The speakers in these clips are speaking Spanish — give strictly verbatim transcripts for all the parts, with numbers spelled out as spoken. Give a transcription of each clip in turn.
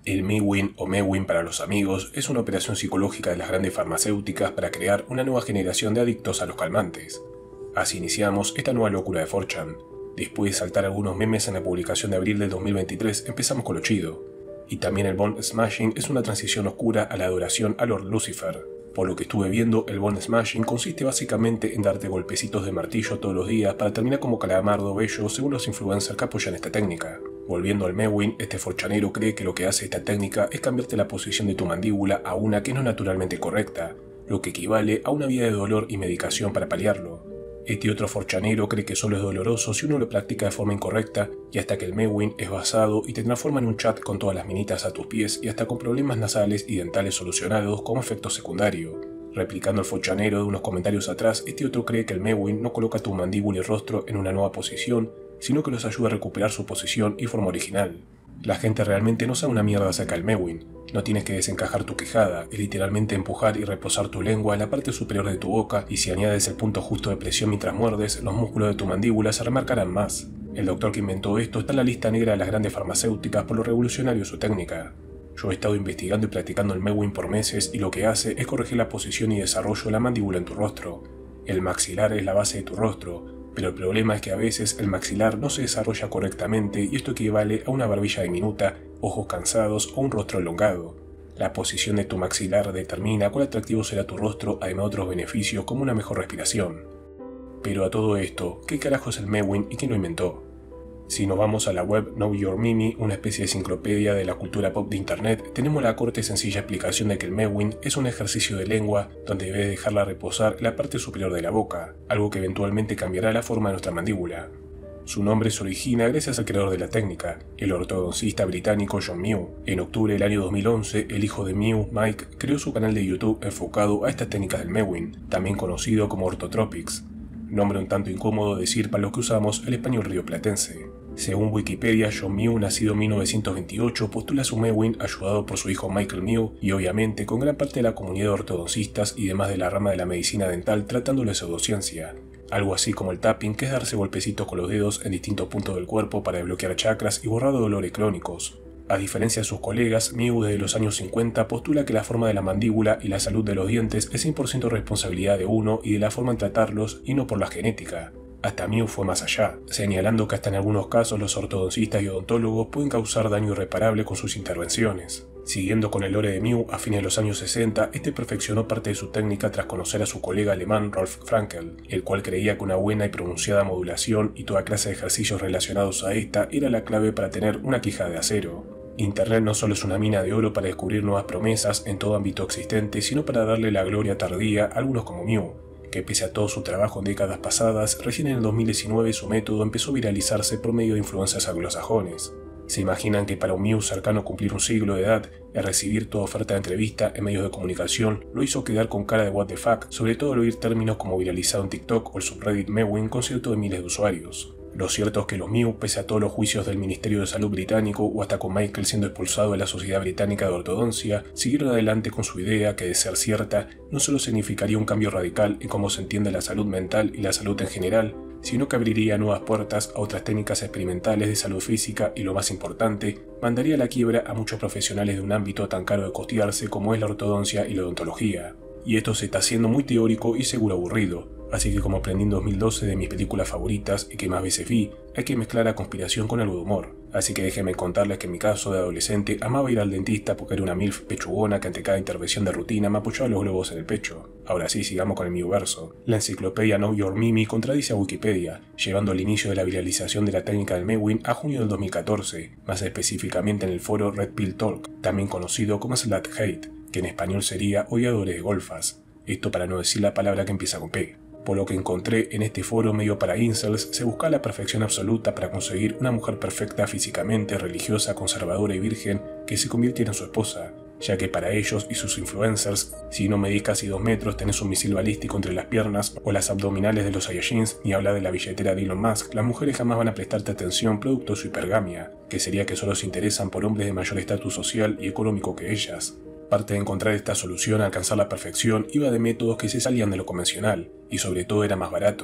El Mewin o Mewin para los amigos es una operación psicológica de las grandes farmacéuticas para crear una nueva generación de adictos a los calmantes. Así iniciamos esta nueva locura de cuatro chan. Después de saltar algunos memes en la publicación de abril del dos mil veintitrés, empezamos con lo chido. Y también el Bone Smashing es una transición oscura a la adoración a Lord Lucifer. Por lo que estuve viendo, el Bone Smashing consiste básicamente en darte golpecitos de martillo todos los días para terminar como Calamardo Bello según los influencers que apoyan esta técnica. Volviendo al Mewin, este forchanero cree que lo que hace esta técnica es cambiarte la posición de tu mandíbula a una que no es naturalmente correcta, lo que equivale a una vida de dolor y medicación para paliarlo. Este otro forchanero cree que solo es doloroso si uno lo practica de forma incorrecta y hasta que el Mewin es basado y te transforma en un chat con todas las minitas a tus pies y hasta con problemas nasales y dentales solucionados como efecto secundario. Replicando el forchanero de unos comentarios atrás, este otro cree que el Mewin no coloca tu mandíbula y rostro en una nueva posición, sino que los ayuda a recuperar su posición y forma original. La gente realmente no sabe una mierda acerca del Mewin. No tienes que desencajar tu quejada, es literalmente empujar y reposar tu lengua en la parte superior de tu boca, y si añades el punto justo de presión mientras muerdes, los músculos de tu mandíbula se remarcarán más. El doctor que inventó esto está en la lista negra de las grandes farmacéuticas por lo revolucionario de su técnica. Yo he estado investigando y practicando el Mewin por meses y lo que hace es corregir la posición y desarrollo de la mandíbula en tu rostro. El maxilar es la base de tu rostro, pero el problema es que a veces el maxilar no se desarrolla correctamente y esto equivale a una barbilla diminuta, ojos cansados o un rostro elongado. La posición de tu maxilar determina cuál atractivo será tu rostro, además de otros beneficios como una mejor respiración. Pero a todo esto, ¿qué carajo es el Mewin y quién lo inventó? Si nos vamos a la web Know Your Mimi, una especie de enciclopedia de la cultura pop de internet, tenemos la corta y sencilla explicación de que el Mewin es un ejercicio de lengua donde debes dejarla reposar en la parte superior de la boca, algo que eventualmente cambiará la forma de nuestra mandíbula. Su nombre se origina gracias al creador de la técnica, el ortodoncista británico John Mew. En octubre del año dos mil once, el hijo de Mew, Mike, creó su canal de YouTube enfocado a estas técnicas del Mewin, también conocido como Orthotropics, nombre un tanto incómodo de decir para los que usamos el español rioplatense. Según Wikipedia, John Mew, nacido en mil novecientos veintiocho, postula su Mewin ayudado por su hijo Michael Mew y obviamente con gran parte de la comunidad de ortodoncistas y demás de la rama de la medicina dental tratándolo de pseudociencia. Algo así como el tapping, que es darse golpecitos con los dedos en distintos puntos del cuerpo para desbloquear chakras y borrar dolores crónicos. A diferencia de sus colegas, Mew desde los años cincuenta postula que la forma de la mandíbula y la salud de los dientes es cien por ciento responsabilidad de uno y de la forma en tratarlos y no por la genética. Hasta Mew fue más allá, señalando que hasta en algunos casos los ortodoncistas y odontólogos pueden causar daño irreparable con sus intervenciones. Siguiendo con el lore de Mew, a fines de los años sesenta, este perfeccionó parte de su técnica tras conocer a su colega alemán Rolf Frankel, el cual creía que una buena y pronunciada modulación y toda clase de ejercicios relacionados a esta era la clave para tener una quijada de acero. Internet no solo es una mina de oro para descubrir nuevas promesas en todo ámbito existente, sino para darle la gloria tardía a algunos como Mew, que pese a todo su trabajo en décadas pasadas, recién en el dos mil diecinueve su método empezó a viralizarse por medio de influencias anglosajones. ¿Se imaginan que para un Mew cercano a cumplir un siglo de edad, el recibir toda oferta de entrevista en medios de comunicación lo hizo quedar con cara de what the fuck, sobre todo al oír términos como viralizado en TikTok o el subreddit Mewin con cientos de miles de usuarios? Lo cierto es que los Mew, pese a todos los juicios del Ministerio de Salud británico o hasta con Michael siendo expulsado de la Sociedad Británica de Ortodoncia, siguieron adelante con su idea que, de ser cierta, no solo significaría un cambio radical en cómo se entiende la salud mental y la salud en general, sino que abriría nuevas puertas a otras técnicas experimentales de salud física y, lo más importante, mandaría a la quiebra a muchos profesionales de un ámbito tan caro de costearse como es la ortodoncia y la odontología. Y esto se está haciendo muy teórico y seguro aburrido, así que como aprendí en dos mil doce de mis películas favoritas y que más veces vi, hay que mezclar la conspiración con algo de humor. Así que déjenme contarles que en mi caso de adolescente amaba ir al dentista porque era una milf pechugona que ante cada intervención de rutina me apoyaba los globos en el pecho. Ahora sí, sigamos con el mío verso. La enciclopedia Know Your Mimi contradice a Wikipedia, llevando el inicio de la viralización de la técnica del Mewin a junio del dos mil catorce, más específicamente en el foro Red Pill Talk, también conocido como Slut Hate, que en español sería odiadores de golfas. Esto para no decir la palabra que empieza con P. Por lo que encontré en este foro medio para incels, se busca la perfección absoluta para conseguir una mujer perfecta físicamente, religiosa, conservadora y virgen que se convirtiera en su esposa, ya que para ellos y sus influencers, si no medís casi dos metros, tenés un misil balístico entre las piernas o las abdominales de los Saiyajins, ni hablar de la billetera de Elon Musk, las mujeres jamás van a prestarte atención producto de su hipergamia, que sería que solo se interesan por hombres de mayor estatus social y económico que ellas. Parte de encontrar esta solución a alcanzar la perfección iba de métodos que se salían de lo convencional, y sobre todo eran más baratos,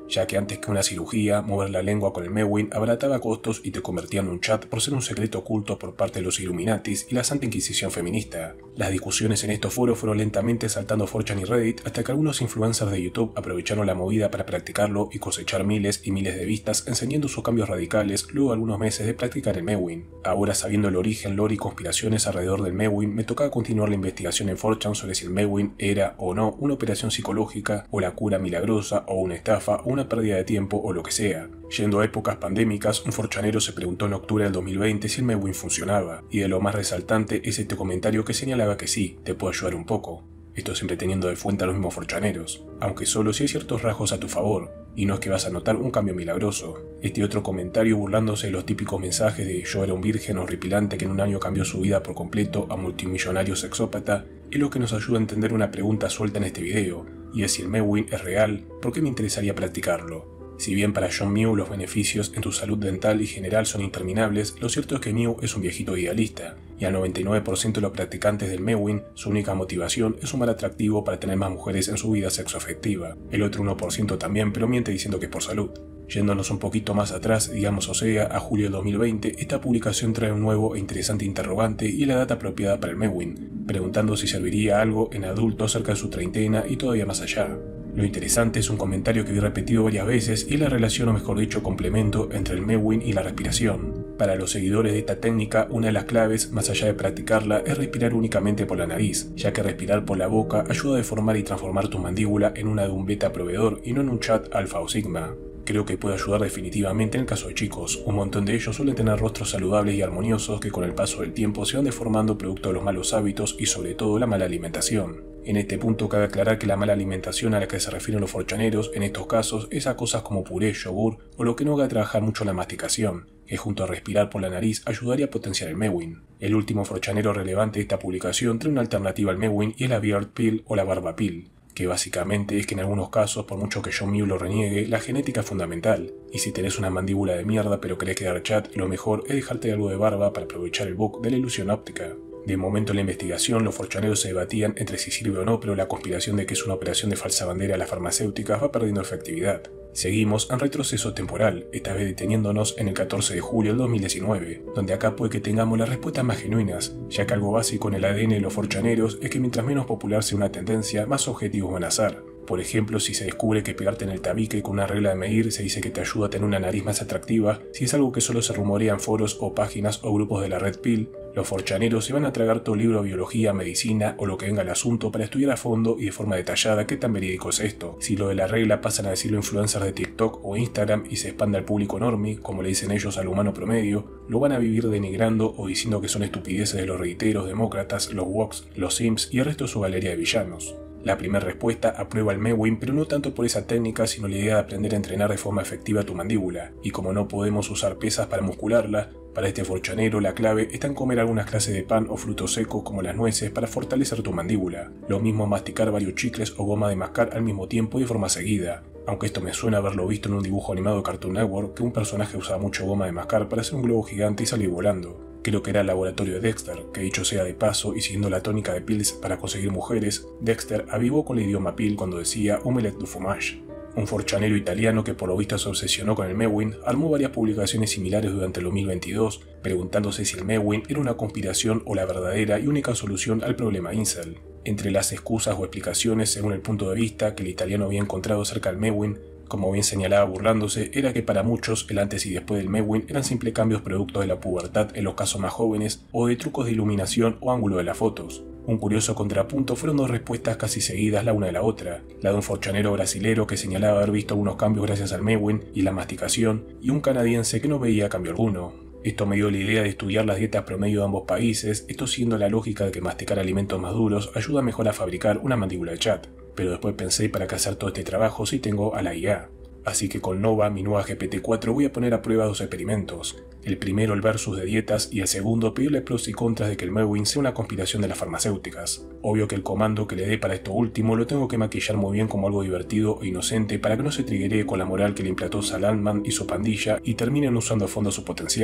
ya que antes que una cirugía, mover la lengua con el Mewin abarataba costos y te convertía en un chat por ser un secreto oculto por parte de los Illuminatis y la Santa Inquisición feminista. Las discusiones en estos foros fueron lentamente saltando four chan y Reddit hasta que algunos influencers de YouTube aprovecharon la movida para practicarlo y cosechar miles y miles de vistas enseñando sus cambios radicales luego de algunos meses de practicar el Mewin. Ahora, sabiendo el origen, lore y conspiraciones alrededor del Mewin, me tocaba continuar la investigación en four chan sobre si el Mewin era o no una operación psicológica o la cura milagrosa o una estafa o una pérdida de tiempo o lo que sea. Yendo a épocas pandémicas, un four chanero se preguntó en octubre del dos mil veinte si el Mewin funcionaba, y de lo más resaltante es este comentario que señalaba que sí, te puede ayudar un poco. Esto siempre teniendo de fuente a los mismos four chaneros, aunque solo si hay ciertos rasgos a tu favor, y no es que vas a notar un cambio milagroso. Este otro comentario burlándose de los típicos mensajes de yo era un virgen horripilante que en un año cambió su vida por completo a multimillonario sexópata, es lo que nos ayuda a entender una pregunta suelta en este video, y es si el Mewin es real, ¿por qué me interesaría practicarlo? Si bien para John Mew los beneficios en tu salud dental y general son interminables, lo cierto es que Mew es un viejito idealista, y al noventa y nueve por ciento de los practicantes del Mewin, su única motivación es sumar atractivo para tener más mujeres en su vida sexoafectiva. El otro uno por ciento también, pero miente diciendo que es por salud. Yéndonos un poquito más atrás, digamos o sea, a julio del dos mil veinte, esta publicación trae un nuevo e interesante interrogante y la data apropiada para el Mewin, preguntando si serviría algo en adultos cerca de su treintena y todavía más allá. Lo interesante es un comentario que vi repetido varias veces y la relación o mejor dicho complemento entre el Mewin y la respiración. Para los seguidores de esta técnica, una de las claves, más allá de practicarla, es respirar únicamente por la nariz, ya que respirar por la boca ayuda a deformar y transformar tu mandíbula en una de un beta proveedor y no en un chat alfa o sigma. Creo que puede ayudar definitivamente en el caso de chicos. Un montón de ellos suelen tener rostros saludables y armoniosos que con el paso del tiempo se van deformando producto de los malos hábitos y sobre todo la mala alimentación. En este punto cabe aclarar que la mala alimentación a la que se refieren los four chaneros en estos casos es a cosas como puré, yogur o lo que no haga trabajar mucho la masticación, que junto a respirar por la nariz ayudaría a potenciar el Mewin. El último four chanero relevante de esta publicación trae una alternativa al Mewin y es la Beard Pill o la Barba Pill, que básicamente es que en algunos casos, por mucho que John Mew lo reniegue, la genética es fundamental, y si tenés una mandíbula de mierda pero querés quedar chat, lo mejor es dejarte algo de barba para aprovechar el bug de la ilusión óptica. De momento en la investigación, los four chaneros se debatían entre si sirve o no, pero la conspiración de que es una operación de falsa bandera a las farmacéuticas va perdiendo efectividad. Seguimos en retroceso temporal, esta vez deteniéndonos en el catorce de julio del dos mil diecinueve, donde acá puede que tengamos las respuestas más genuinas, ya que algo básico en el A D N de los four chaneros es que mientras menos popular sea una tendencia, más objetivos van a ser. Por ejemplo, si se descubre que pegarte en el tabique con una regla de medir se dice que te ayuda a tener una nariz más atractiva, si es algo que solo se rumorea en foros o páginas o grupos de la Red Pill, los four chaneros se van a tragar todo libro de biología, medicina o lo que venga al asunto para estudiar a fondo y de forma detallada qué tan verídico es esto. Si lo de la regla pasan a decirlo influencers de TikTok o Instagram y se expande al público normie, como le dicen ellos al humano promedio, lo van a vivir denigrando o diciendo que son estupideces de los reiteros, demócratas, los woks, los sims y el resto de su galería de villanos. La primera respuesta aprueba el Mewin, pero no tanto por esa técnica, sino la idea de aprender a entrenar de forma efectiva tu mandíbula, y como no podemos usar pesas para muscularla, para este four chanero la clave está en comer algunas clases de pan o frutos secos como las nueces para fortalecer tu mandíbula. Lo mismo masticar varios chicles o goma de mascar al mismo tiempo y de forma seguida. Aunque esto me suena haberlo visto en un dibujo animado de Cartoon Network, que un personaje usaba mucho goma de mascar para hacer un globo gigante y salir volando. Creo que era el laboratorio de Dexter, que dicho sea de paso y siguiendo la tónica de Pills para conseguir mujeres, Dexter avivó con el idioma Pill cuando decía omelette du fromage. Un four chanero italiano que por lo visto se obsesionó con el Mewin, armó varias publicaciones similares durante el dos mil veintidós, preguntándose si el Mewin era una conspiración o la verdadera y única solución al problema incel. Entre las excusas o explicaciones según el punto de vista que el italiano había encontrado acerca del Mewin, como bien señalaba burlándose, era que para muchos el antes y después del Mewin eran simples cambios producto de la pubertad en los casos más jóvenes o de trucos de iluminación o ángulo de las fotos. Un curioso contrapunto fueron dos respuestas casi seguidas la una de la otra, la de un four chanero brasilero que señalaba haber visto algunos cambios gracias al Mewin y la masticación, y un canadiense que no veía cambio alguno. Esto me dio la idea de estudiar las dietas promedio de ambos países, esto siguiendo la lógica de que masticar alimentos más duros ayuda mejor a fabricar una mandíbula de chat. Pero después pensé para qué hacer todo este trabajo si tengo a la I A. Así que con Nova, mi nueva G P T cuatro, voy a poner a prueba dos experimentos. El primero el versus de dietas y el segundo pedirle pros y contras de que el Mewin sea una conspiración de las farmacéuticas. Obvio que el comando que le dé para esto último lo tengo que maquillar muy bien como algo divertido e inocente para que no se triggeree con la moral que le implantó Sal Altman y su pandilla y terminen usando a fondo su potencial.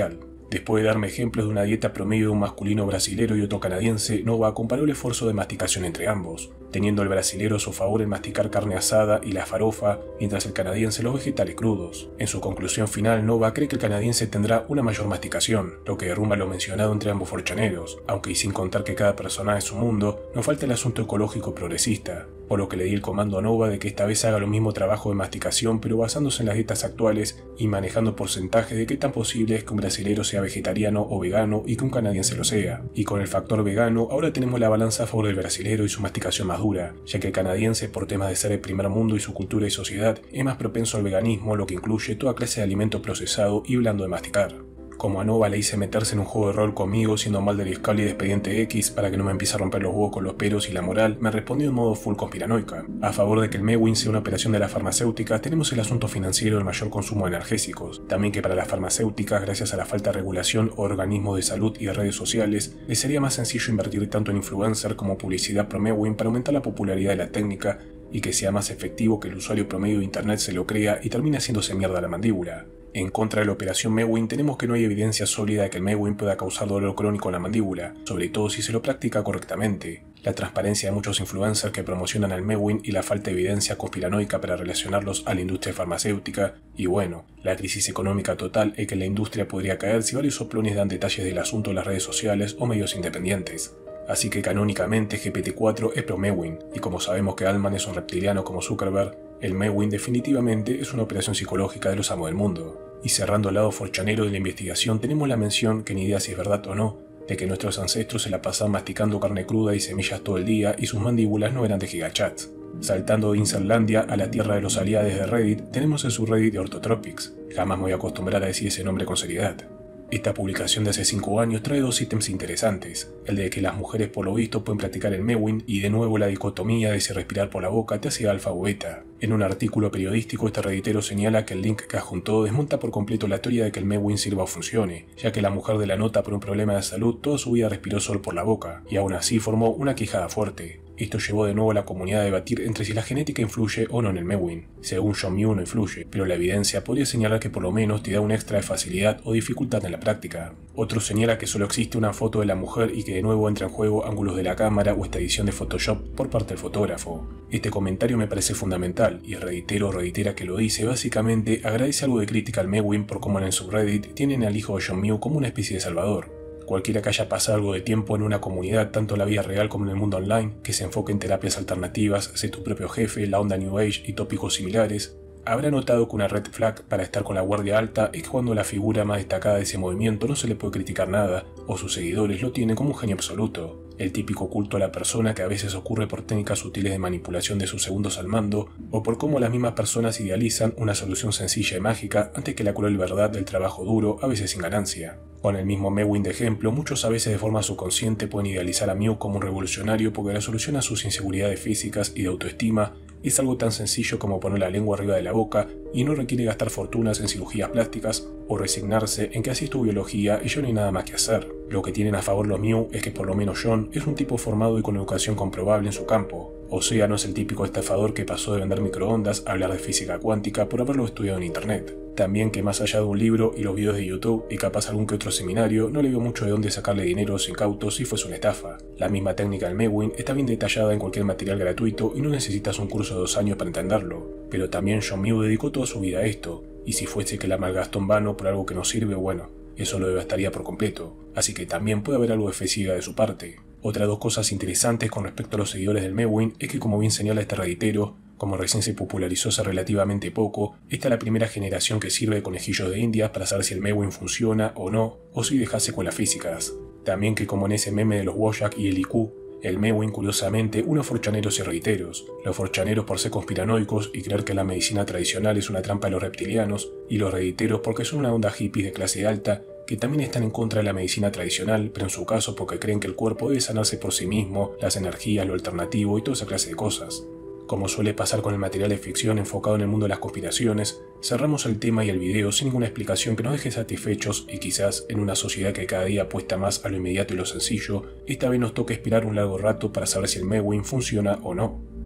Después de darme ejemplos de una dieta promedio de un masculino brasilero y otro canadiense, Nova comparó el esfuerzo de masticación entre ambos, teniendo el brasilero a su favor en masticar carne asada y la farofa, mientras el canadiense los vegetales crudos. En su conclusión final, Nova cree que el canadiense tendrá una mayor masticación, lo que derrumba lo mencionado entre ambos forchaneros, aunque y sin contar que cada persona es un mundo, nos falta el asunto ecológico progresista, por lo que le di el comando a Nova de que esta vez haga lo mismo trabajo de masticación pero basándose en las dietas actuales y manejando porcentajes de qué tan posible es que un brasilero sea vegetariano o vegano y que un canadiense lo sea. Y con el factor vegano, ahora tenemos la balanza a favor del brasilero y su masticación más dura, ya que el canadiense, por temas de ser el primer mundo y su cultura y sociedad, es más propenso al veganismo, lo que incluye toda clase de alimento procesado y blando de masticar. Como a Nova le hice meterse en un juego de rol conmigo siendo Mulder y Scully de Expediente X para que no me empiece a romper los huevos con los peros y la moral, me respondió en modo full conspiranoica. A favor de que el Mewin sea una operación de las farmacéuticas, tenemos el asunto financiero del mayor consumo de energésicos. También que para las farmacéuticas, gracias a la falta de regulación o organismos de salud y de redes sociales, les sería más sencillo invertir tanto en influencer como publicidad pro Mewin para aumentar la popularidad de la técnica y que sea más efectivo que el usuario promedio de internet se lo crea y termine haciéndose mierda la mandíbula. En contra de la operación Mewin tenemos que no hay evidencia sólida de que el Mewin pueda causar dolor crónico en la mandíbula, sobre todo si se lo practica correctamente. La transparencia de muchos influencers que promocionan al Mewin y la falta de evidencia conspiranoica para relacionarlos a la industria farmacéutica, y bueno, la crisis económica total es que la industria podría caer si varios soplones dan detalles del asunto en las redes sociales o medios independientes. Así que canónicamente G P T cuatro es pro Mewin, y como sabemos que Altman es un reptiliano como Zuckerberg, el Mewin definitivamente es una operación psicológica de los amos del mundo. Y cerrando el lado forchanero de la investigación tenemos la mención, que ni idea si es verdad o no, de que nuestros ancestros se la pasaban masticando carne cruda y semillas todo el día y sus mandíbulas no eran de gigachats. Saltando de Inserlandia a la tierra de los aliados de Reddit, tenemos el subreddit de Orthotropics. Jamás me voy a acostumbrar a decir ese nombre con seriedad. Esta publicación de hace cinco años trae dos ítems interesantes, el de que las mujeres por lo visto pueden practicar el Mewin y de nuevo la dicotomía de si respirar por la boca te hace alfa o beta. En un artículo periodístico este redditero señala que el link que adjuntó desmonta por completo la teoría de que el Mewin sirva o funcione, ya que la mujer de la nota por un problema de salud toda su vida respiró solo por la boca, y aún así formó una quijada fuerte. Esto llevó de nuevo a la comunidad a debatir entre si la genética influye o no en el Mewin. Según John Mew no influye, pero la evidencia podría señalar que por lo menos te da un extra de facilidad o dificultad en la práctica. Otro señala que solo existe una foto de la mujer y que de nuevo entra en juego ángulos de la cámara o esta edición de Photoshop por parte del fotógrafo. Este comentario me parece fundamental y el redditero o redditera que lo dice básicamente agradece algo de crítica al Mewin por cómo en el subreddit tienen al hijo de John Mew como una especie de salvador. Cualquiera que haya pasado algo de tiempo en una comunidad, tanto en la vida real como en el mundo online, que se enfoque en terapias alternativas, sé tu propio jefe, la onda New Age y tópicos similares, habrá notado que una red flag para estar con la guardia alta es cuando la figura más destacada de ese movimiento no se le puede criticar nada, o sus seguidores lo tienen como un genio absoluto. El típico culto a la persona que a veces ocurre por técnicas sutiles de manipulación de sus segundos al mando, o por cómo las mismas personas idealizan una solución sencilla y mágica antes que la cruel verdad del trabajo duro, a veces sin ganancia. Con el mismo Mewin de ejemplo, muchos a veces de forma subconsciente pueden idealizar a Mew como un revolucionario porque la solución a sus inseguridades físicas y de autoestima es algo tan sencillo como poner la lengua arriba de la boca y no requiere gastar fortunas en cirugías plásticas o resignarse en que así es tu biología y yo no hay nada más que hacer. Lo que tienen a favor los Mew es que por lo menos John es un tipo formado y con educación comprobable en su campo. O sea, no es el típico estafador que pasó de vender microondas a hablar de física cuántica por haberlo estudiado en internet. También que más allá de un libro y los videos de YouTube y capaz algún que otro seminario, no le veo mucho de dónde sacarle dinero sin incautos si fuese una estafa. La misma técnica del Mewin está bien detallada en cualquier material gratuito y no necesitas un curso de dos años para entenderlo. Pero también John Mew dedicó toda su vida a esto, y si fuese que la malgastó en vano por algo que no sirve, bueno, eso lo devastaría por completo, así que también puede haber algo de fe ciega de su parte. Otras dos cosas interesantes con respecto a los seguidores del Mewin es que, como bien señala este redditero, como recién se popularizó hace relativamente poco, esta es la primera generación que sirve de conejillos de indias para saber si el Mewin funciona o no, o si deja secuelas físicas. También que como en ese meme de los Wojak y el I Q, el Mewin curiosamente unos forchaneros y redditeros, los forchaneros por ser conspiranoicos y creer que la medicina tradicional es una trampa de los reptilianos, y los redditeros porque son una onda hippies de clase alta que también están en contra de la medicina tradicional, pero en su caso porque creen que el cuerpo debe sanarse por sí mismo, las energías, lo alternativo y toda esa clase de cosas. Como suele pasar con el material de ficción enfocado en el mundo de las conspiraciones, cerramos el tema y el video sin ninguna explicación que nos deje satisfechos y quizás en una sociedad que cada día apuesta más a lo inmediato y lo sencillo, esta vez nos toca esperar un largo rato para saber si el Mewin funciona o no.